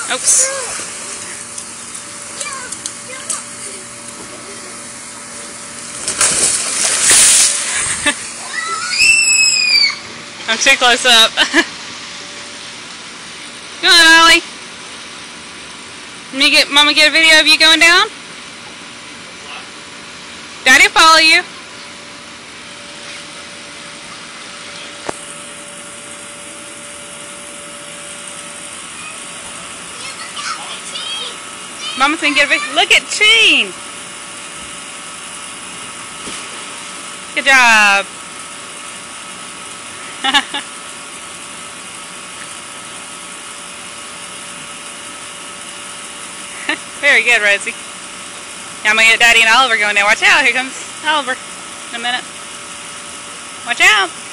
Oops. I'm too close up. Come on, Ollie. Mama get a video of you going down? Daddy will follow you. Mama's gonna get a video. Look at Sheen. Good job. Very good, Rosie. Now I'm going to get Daddy and Oliver going now. Watch out. Here comes Oliver in a minute. Watch out.